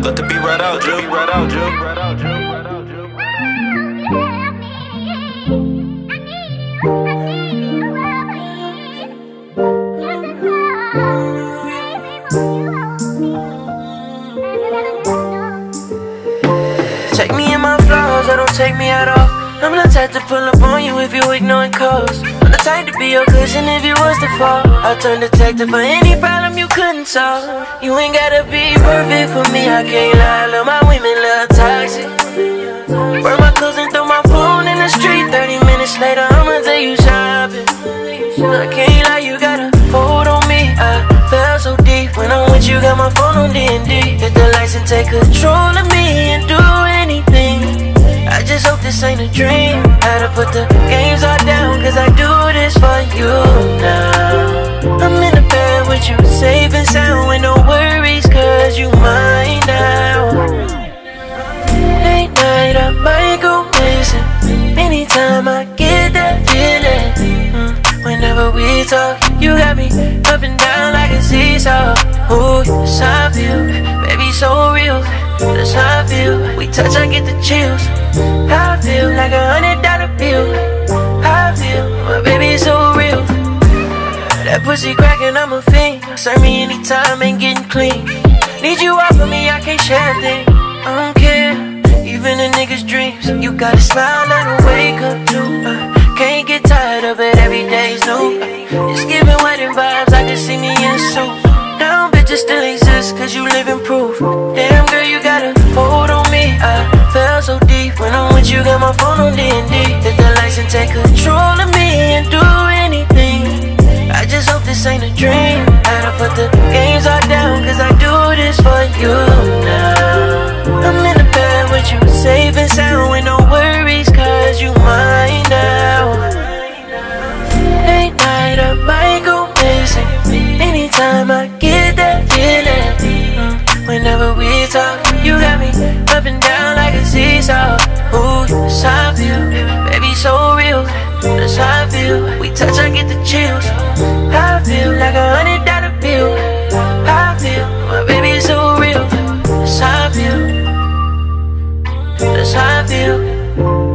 Let the beat right out, Jill. Right out, Jill. Right out, Jill. Take me in my flaws, or don't take me at all. I'm the type to pull up on you if you ignoring calls. I'm the type to be your cushion if you was to fall. I'll turn detective for any problem you couldn't solve. You ain't gotta be perfect for me, I can't lie. Love my women, love toxic. Burn my clothes and throw my phone in the street. 30 minutes later, I'ma take you shopping. I can't lie, you got a hold on me. I fell so deep when I'm with you, got my phone on D&D. Hit the lights and take control of me and do anything. I just hope this ain't a dream. Had to put the games all down, cause I do this for you now. I'm in the bed with you, safe and sound with no worries, cause you mine now. Late night I might go missing. Anytime I get that feeling, whenever we talk, you got me up and down like a seesaw. Ooh, that's how I feel, baby, so real. That's how I feel, we touch, I get the chills. I feel like $100 bill. I feel, my baby, so real. That pussy crackin', I'm a fiend. Serve me anytime, ain't getting clean. Need you off of me, I can't share a thing. I don't care, even a nigga's dreams. You gotta smile and wake up to. Can't get tired of it, every day's new. It's giving wedding vibes, I just see me in a suit. Now bitches still exist, cause you living proof. Damn girl, you got a hold on me. I fell so deep when I'm with you, got my phone on D&D. Hit the lights and take control of me and do anything. I just hope this ain't a dream. Had to put the games all down, cause I do this for you now. I'm in the bed with you, safe and sound with no worries, cause you mine now. Late night I might go missing. Anytime I get that feeling, whenever we talk, you got me up and down like a seesaw. Ooh, that's how I feel, baby, so real. That's how I feel, we touch, I get the chills. I feel like $100 bill. I feel, my baby, so real. That's how I feel, that's how I feel.